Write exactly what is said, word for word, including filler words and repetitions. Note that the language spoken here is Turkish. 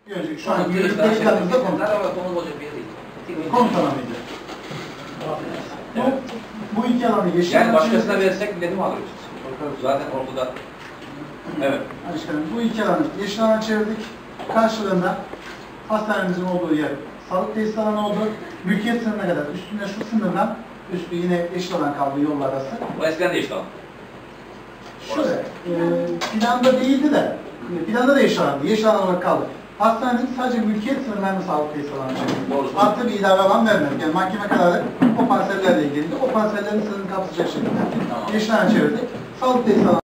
Bir önceki şu an yürürlükte kanımızda komutan. Ama konu olacak bir yer değil. Komutan mıydı? Bu, bu iki alanı yeşil Yani alan başkasına çevirdik. versek bile mi alıyoruz? Zaten ortada. Evet. Başkanım, bu iki alanı yeşil alan çevirdik. Karşılığında hastanemizin olduğu yer sağlık tesis alanı oldu. Mülkiyet sınırına kadar üstünde şu sınırdan üstü yine yeşil alan kaldı yol arası. Bu eskiden de işte alan. Şöyle, e, planda değildi de, planda da yeşil alandı, yeşil alan olarak kaldı. Hastanenin sadece mülkiyet sınırlarını sağlık tesis alanı çevirdi. Artı bir ilave alan vermedik. Yani mahkeme kararı o parsellerle ilgili, o parsellerin sınırını kapsayacak şekilde Tamam. yeşil alan çevirdik. Sağlık tesis alanı